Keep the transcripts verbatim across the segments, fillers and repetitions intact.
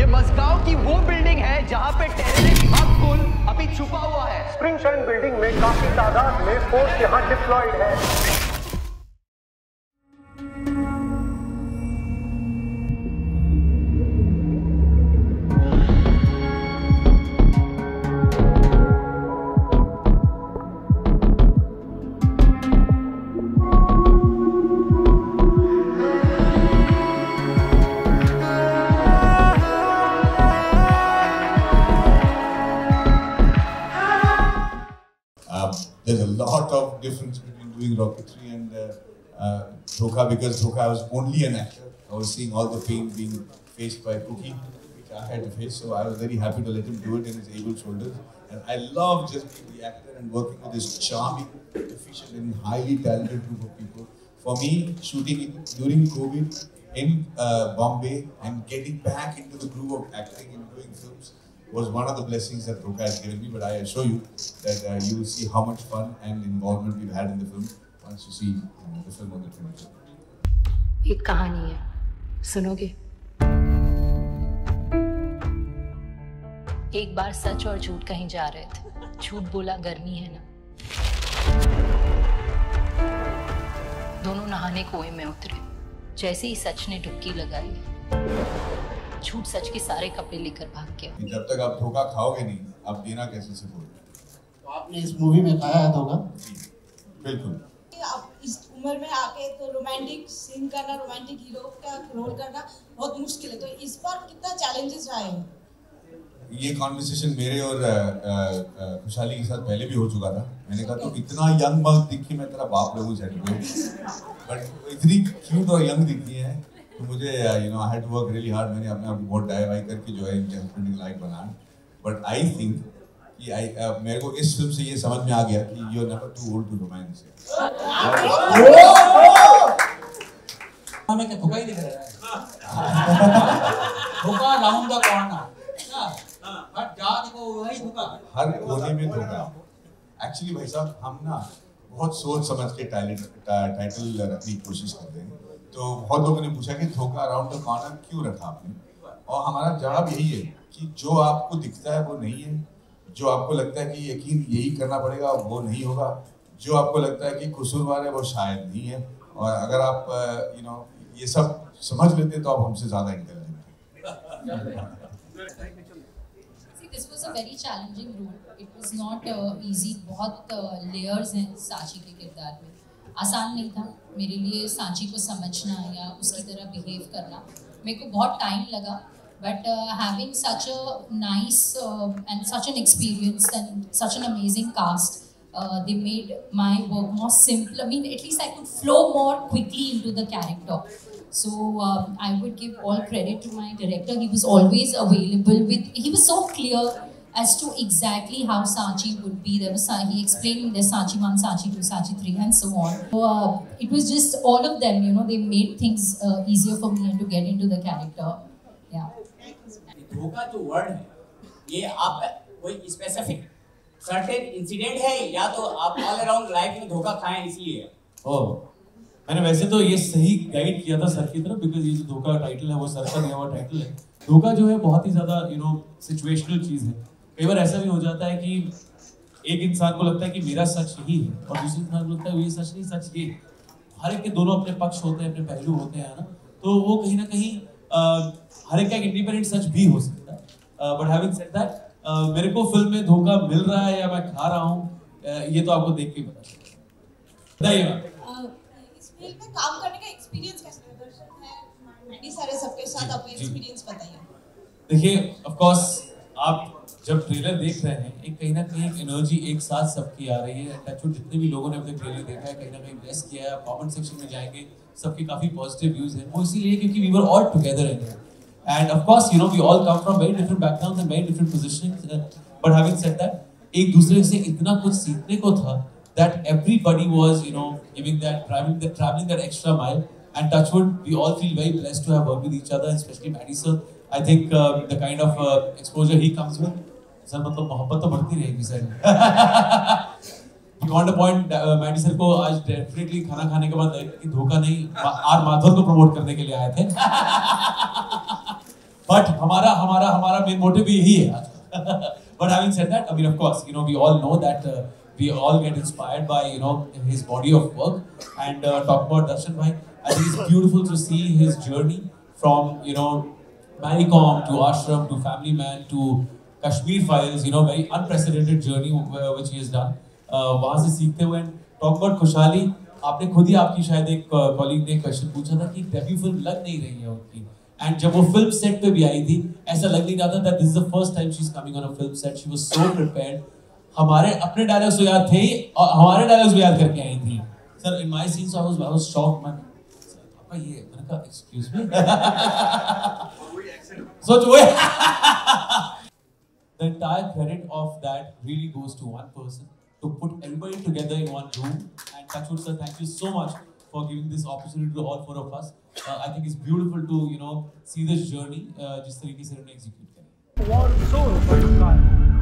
ये मस्गांव की वो बिल्डिंग है जहां पे टेररिस्ट मकबूल अभी छुपा हुआ है। स्प्रिंगशाइन बिल्डिंग में काफी तादाद में फोर्स यहां डिप्लॉयड है। There's a lot of difference between doing Rocketry and uh, uh, Dhokha, because Dhokha I was only an actor. I was seeing all the pain being faced by Cookie, which I had to face. So I was very happy to let him do it in his able shoulders. And I love just being the actor and working with this charming, efficient, and highly talented group of people. For me, shooting during COVID in uh, Bombay and getting back into the groove of acting and doing films was one of the blessings that Dhokha has given me. But I assure you that uh, you will see how much fun and involvement we've had in the film once you see uh, the film on the twenty-third. एक कहानी है, सुनोगे? एक बार सच और झूठ कहीं जा रहे थे। झूठ बोला गर्मी है ना। दोनों नहाने कुएं में उतरे। जैसे ही सच ने डुबकी लगाई, झूठ सच के सारे कपड़े लेकर भाग गया। जब तक आप धोखा खाओगे नहीं, आप देना कैसे सीखोगे? तो आपने इस मूवी में खाया है धोखा? बिल्कुल। आप इस उम्र में आके तो रोमांटिक सीन करना, रोमांटिक हीरो का रोल करना बहुत मुश्किल है। तो इस बार कितना चैलेंजेस रहे हैं? ये कॉन्वर्सेशन मेरे और खुशहाली के साथ पहले भी हो चुका था। मैंने कहा तो इतना यंग मर्द दिखी मैं तेरा बाप लगूं सेट पे, बट इतनी क्यूट और यंग दिखती है तो मुझे you know I had to work really hard. मैंने अपने आप को बहुत डाई वाई करके जो है इनके हस्बैंड लाइक बनाया। बट आई थिंक कि आई uh, मेरे को इस फिल्म से ये समझ में आ गया कि you are never too old to romance. हमें क्या धोखा ही दिख रहा है? धोखा लाऊंगा कौन ना? बट जा देखो वही धोखा। हर कोने में धोखा। एक्चुअली भाई साहब हम ना बहुत सोच समझ के टाइटल टाइटल रखने की कोशिश करते हैं। तो बहुत लोगों ने पूछा कि धोखा अराउंड द कॉर्नर क्यों रखा आपने, और हमारा जवाब यही है कि जो आपको दिखता है वो नहीं है, जो आपको लगता है कि यकीन यही करना पड़ेगा वो नहीं होगा, जो आपको लगता है कि कसूरवार है वो शायद नहीं है। और अगर आप यू नो ये सब समझ लेते तो आप हमसे ज़्यादा इंटेलिजेंट हैं। This was a very challenging role. It was not uh, easy. बहुत uh, layers हैं सांची के किरदार में। आसान नहीं था मेरे लिए सांची को समझना या उसकी तरह बिहेव करना। मेरे को बहुत टाइम लगा, but uh, having such a nice uh, and such an experience and such an amazing cast, uh, they made my work more simple. I mean, at least I could flow more quickly into the character. So um, I would give all credit to my director. He was always available with. He was so clear as to exactly how Sanchi would be. There was he explained me there's Sanchi one, Sanchi two, Sanchi three, and so on. So uh, it was just all of them. You know, they made things uh, easier for me and to get into the character. Yeah. धोखा जो word है, ये आप कोई specific certain incident है या तो आप ऑल अराउंड लाइफ में धोखा खाएं इसलिए? ओह, मैंने वैसे तो ये सही गाइड किया था सर की तरफ, बिकॉज ये जो धोखा टाइटल है वो सर का दिया हुआ टाइटल है। धोखा जो है बहुत ही ज्यादा यू नो सिचुएशनल चीज है। कई बार ऐसा भी हो जाता है कि एक इंसान को लगता है कि मेरा सच यही है और दूसरे इंसान को लगता है ये सच नहीं, सच ये। हर एक के दोनों अपने पक्ष होते हैं, अपने पहलू होते हैं ना, तो वो कहीं ना कहीं हर एक का एक इंडिपेंडेंट सच भी हो सकता है। बट हैविंग सेड दैट, मेरे को फिल्म में धोखा मिल रहा है या मैं खा रहा हूँ, ये तो आपको देख के ही पता चलेगा। बताइए इस फिल्म में काम करने का एक्सपीरियंस कैसा है? दर्शक है मैडी सारे सबके साथ अपना एक्सपीरियंस बताइए। देखिए, ऑफ कोर्स आप जब ट्रेलर देख रहे हैं, एक कहीं ना कहीं एक एनर्जी एक साथ सबकी आ रही है। टचवुड जितने भी लोगों ने अपने ट्रेलर देखा है, कहीं ना कहीं ब्लेस किया है। कमेंट सेक्शन में जाएंगे, सबके काफी पॉजिटिव व्यूज हैं। वो इसीलिए क्योंकि we were all together in here, and of course you know we all come from very different backgrounds and very different positions, but having said that, एक दूसरे से इतना कुछ सीखने को था that everybody was you know giving that traveling that traveling that extra mile, and touchwood we all feel very blessed to have worked with each other, especially Maddie sir. I think uh, the kind of uh, exposure he comes with, sir, मतलब मोहब्बत तो बढ़ती रहेगी sir. Beyond a point, uh, Maddie sir को आज definitely खाना खाने के बाद कि धोखा नहीं, आर माधव को प्रमोट करने के लिए आए थे। बट हमारा हमारा हमारा मेन मोटिव भी यही है आज। But having said that, I mean, of course, you know, we all know that uh, we all get inspired by, you know, his body of work. And uh, talk about Darshan Bhai, I think it's beautiful to see his journey from, you know, Maricom to Ashram to Family Man to Kashmir Files, you know, very unprecedented journey uh, which he has done. Uh, वहाँ से सीखते हुए, and talk about खुशहाली, आपने खुद ही आपकी शायद एक कॉलीग ने क्वेश्चन पूछा था कि डेब्यू फिल्म लग नहीं रही है उनकी, एंड जब वो फिल्म सेट पे भी आई थी ऐसा लग नहीं रहा था that this is the first time she is coming on a film set, she was so prepared, हमारे अपने डायलॉग्स तो याद थे ही और हमारे डायलॉग्स भी याद करके आई थी sir in my scenes I was I was shocked man, पापा ये मैंने कहा एक्सक्यूज मी सोच वो the entire credit of that really goes to one person to put everybody together in one room. And Touchwood sir, thank you so much for giving this opportunity to all four of us. Uh, I think it's beautiful to, you know, see this journey uh, जिस तरीके से उन्होंने execute करें.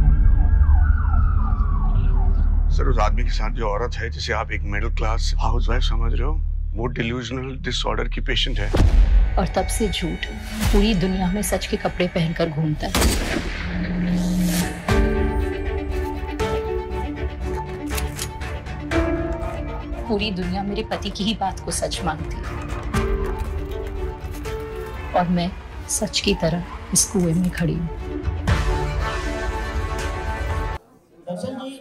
Sir उस आदमी के साथ जो औरत है जिसे आप एक मिडिल क्लास हाउसवाइफ समझ रहे हो, वो डिल्यूजनल डिसऑर्डर की पेशेंट है. और तब से झूठ पूरी दुनिया में सच के कपड़े पहनकर घूमता है. पूरी दुनिया मेरे पति की ही बात को सच मानती है और मैं सच की तरह इस कुएं में खड़ी हूँ. दर्शन जी,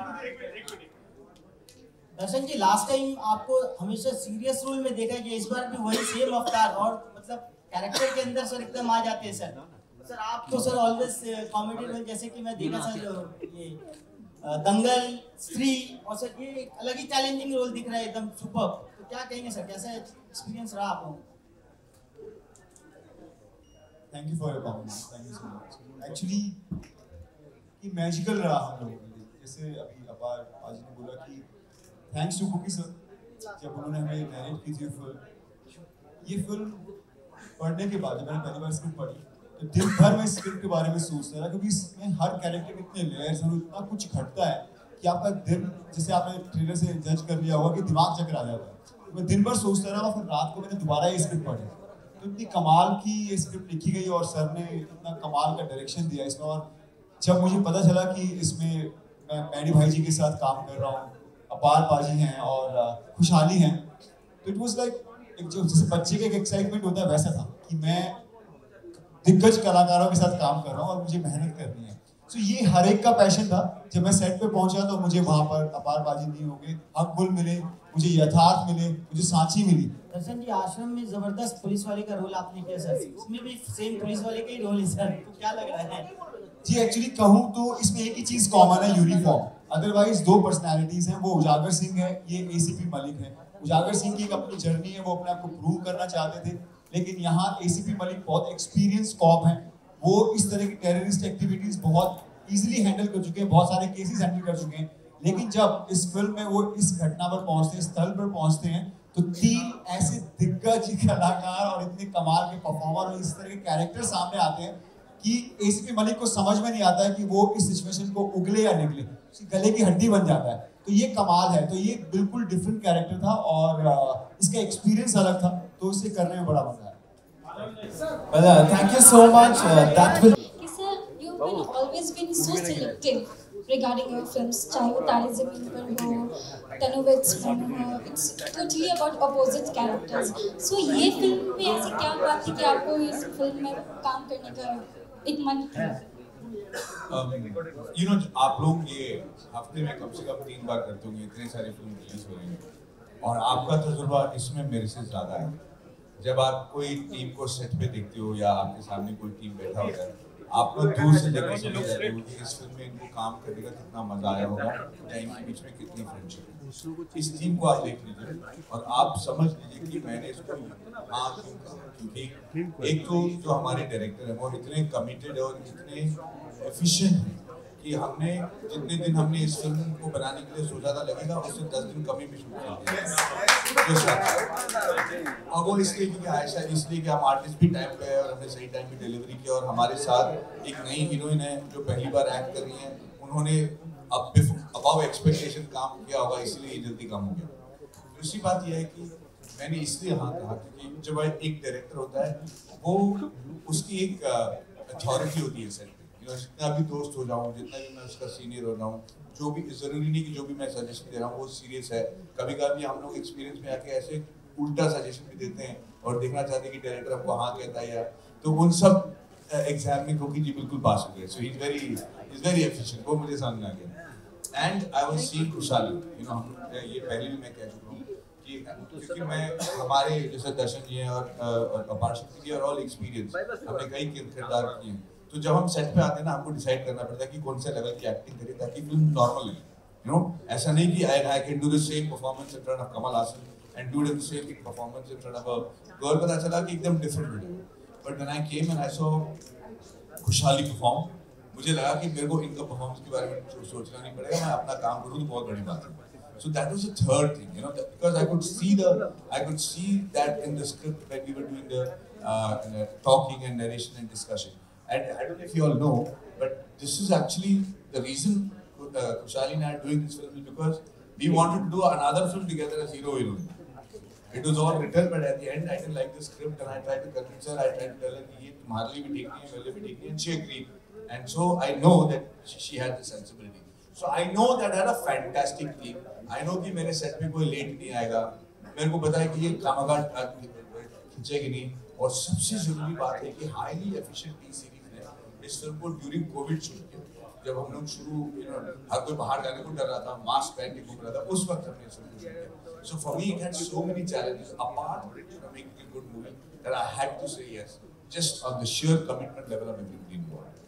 दर्शन जी लास्ट टाइम आपको हमेशा सीरियस रोल में देखा कि इस बार भी वही सेम अवतार और मतलब कैरेक्टर के अंदर सर एकदम आ जाते हैं सर. सर आप तो सर ऑलवेज कॉमेडी रोल जैसे कि मैं देखा सर ये दंगल, स्त्री और सर ये एक अलग ही चैलेंजिंग रोल दिख रहा है एकदम सुपर. तो क्या कहेंगे सर, कैसा एक्सपीरियंस रहा आप लोगों? Thank you for your comments, thank you so much. Actually ये मैजिकल रहा हम लोगों के लिए. जैसे अभी अपार आज ने बोला कि थैंक्स टू कुकी सर, जब उन्होंने हमें नैरेट की थी फिल्म, ये फिल्म पढ़ने के बाद जब मैंने पहली बार स्क्रिप्ट पढ़ी तो दिन भर में स्क्रिप्ट के बारे में सोचता रहा, क्योंकि इसमें हर कैरेक्टर के इतने लेयर्स हैं, इतना कुछ घटता है कि आपका दिन, जैसे आपने ट्रेलर से जज कर लिया होगा कि दिमाग चक्कर आ जाता है. मैं दिन भर सोचता रहा, फिर रात को मैंने दोबारा ये स्क्रिप्ट पढ़ी तो इतनी कमाल की ये स्क्रिप्ट लिखी गई और सर ने इतना कमाल का डायरेक्शन दिया इसमें. और जब मुझे पता चला कि इसमें मैं मैडी भाई जी के साथ काम कर रहा हूँ, अपार पाजी हैं और खुशहाली हैं, तो इट वाज लाइक एक जो जैसे बच्चे का एक एक्साइटमेंट होता है वैसा था कि मैं दिग्गज कलाकारों के साथ काम कर रहा हूँ और मुझे मेहनत करनी है. तो ये हर एक का पैशन था. जब मैं सेट पे पहुंचा तो मुझे वहाँ पर अपार बाजी नहीं हो गए, हकबुल मिले, मुझे यथार्थ मिले, मुझे सांची मिली. दर्शन जी आश्रम में जबरदस्त पुलिस वाले का रोल आपने किया सर, इसमें भी सेम पुलिस वाले का ही रोल है सर, तो क्या लग रहा है? जी एक्चुअली कहूँ तो इसमें एक ही चीज कॉमन है, यूनिफॉर्म. अदरवाइज दो पर्सनैलिटीज हैं. वो उजागर सिंह है, ये एसीपी मलिक है. उजागर सिंह की एक अपनी जर्नी है, वो अपने आप को प्रूव करना चाहते थे, लेकिन यहाँ एसीपी मलिक बहुत एक्सपीरियंस कॉप हैं. वो इस तरह की टेररिस्ट एक्टिविटीज बहुत इजीली हैंडल कर चुके हैं, बहुत सारे केसेस हैंडल कर चुके हैं. लेकिन जब इस फिल्म में वो इस घटना पर पहुंचते हैं, स्थल पर पहुंचते हैं, तो तीन ऐसे दिग्गज कलाकार और इतने कमाल के परफॉर्मर और इस तरह के कैरेक्टर सामने आते हैं कि एसीपी मलिक को समझ में नहीं आता है कि वो इस सिचुएशन को उगले या निकले, उसकी गले की हड्डी बन जाता है. तो ये कमाल है. तो ये बिल्कुल डिफरेंट कैरेक्टर था और इसका एक्सपीरियंस अलग था, तो इसे करने में बड़ा मजा आया. Well, uh, thank you so much. Uh, that will. Sir, you've been always been so selective regarding your films. चाहे वो तारे ज़मीन पर हो, तनुवित्स फिल्म हो, it's totally about opposite characters. So ये फिल्म में ऐसी क्या बात थी कि आपको इस फिल्म में काम करने का एक मन था? यू नो आप लोग ये हफ्ते में कम से कम तीन बार करते होंगे, इतने सारे फिल्म रिलीज हो रही हैं और आपका तजुर्बा इसमें मेरे से ज़्यादा है. जब आप कोई टीम को सेट पे देखते हो या आपके सामने कोई टीम बैठा होता है, आप लोग दूर से देखकर समझ जाते हो कि इस फिल्म में इनको काम करने का कितना मजा आया होगा या इनके बीच में कितनी फ्रेंडशिप है. इस टीम को आज देख लीजिए और आप समझ लीजिए कि मैंने इसको हाँ क्यों कहा, क्योंकि एक तो जो हमारे डायरेक्टर है वो इतने कमिटेड और इतने एफिशिएंट हैं कि हमने जितने दिन हमने इस फिल्म को बनाने के लिए सोचा था लगेगा, उससे दस दिन कमी में शूट किया. और वो इसलिए क्योंकि आयशा इसलिए कि हम आर्टिस्ट भी टाइम पे है और हमने सही टाइम पे डिलीवरी किया और हमारे साथ एक नई हीरोइन है जो पहली बार एक्ट कर रही है. उन्होंने अब अबाव एक्सपेक्टेशन काम किया होगा, इसलिए ये जल्दी काम हो गया. दूसरी बात यह है कि मैंने इसलिए हाँ कहा क्योंकि जब एक डायरेक्टर होता है वो उसकी एक अथॉरिटी होती है सेट पे। यू नो जितना भी दोस्त हो जाऊँ, जितना भी मैं उसका सीनियर हो जाऊँ, जो भी ज़रूरी नहीं कि जो भी मैं सजेशन दे रहा हूँ वो सीरियस है। कभी कभी हम लोग एक्सपीरियंस में आके ऐसे उल्टा सजेशन भी देते हैं और देखना चाहते हैं कि डायरेक्टर हमको हाँ कहता है या, तो उन सब एग्जाम में कुकी जी बिल्कुल पास हो गए। So he is very is very efficient, वो मुझे समझ में आ गया। And I was seeing Khushali, you know हम ये पहले भी मैं कह चुका हूँ कि क्योंकि मैं हमारे जैसे दर्शन जी हैं और अपार शक्ति जी और ऑल एक्सपीरियंस, हमने कई किरदार किए हैं, तो जब हम सेट पे आते हैं ना हमको डिसाइड करना पड़ता है कि कौन से लेवल की एक्टिंग करें ताकि फिल्म नॉर्मल लगे। यू नो ऐसा नहीं कि I I can do the same performance in front of Kamal Haasan and do the same performance in front of a girl, पता चला कि एकदम different video. But when I came and I saw Khushali perform, मुझे लगा कि मेरे को इनका परफॉर्मेंस के बारे में सोचना नहीं पड़ेगा, मैं अपना काम करूँ तो बहुत बड़ी बात है। So that was the third thing, you know, that, because I could see the, I could see that in the script when we were doing the uh, talking and narration and discussion. And I don't know if you all know, but this is actually the reason uh, Khushali and I are doing this film is because we wanted to do another film together as hero heroine. It was all written, but at the end I didn't like the script and I tried to convince her. I tried to tell her कि ये तुम्हारे लिए भी ठीक नहीं है, मेरे लिए भी ठीक नहीं है, and she agreed. And so I know that she, she had the sensibility. So I know that I had a fantastic team. I know कि मेरे सेट में कोई लेट नहीं आएगा, मेरे को पता है कि ये कामागा खींचेगी नहीं, और सबसे जरूरी बात है कि हाईली एफिशिएंट टी सीरीज ने इस फिल्म को ड्यूरिंग कोविड शूट किया। जब हम लोग शुरू यू नो हर कोई बाहर जाने को डर रहा था, मास्क पहन के घूम रहा था, उस वक्त हमने इस फिल्म को शूट किया। So for me it had so many challenges apart from making a good movie that I had to say yes, just on the sheer commitment level of everybody involved.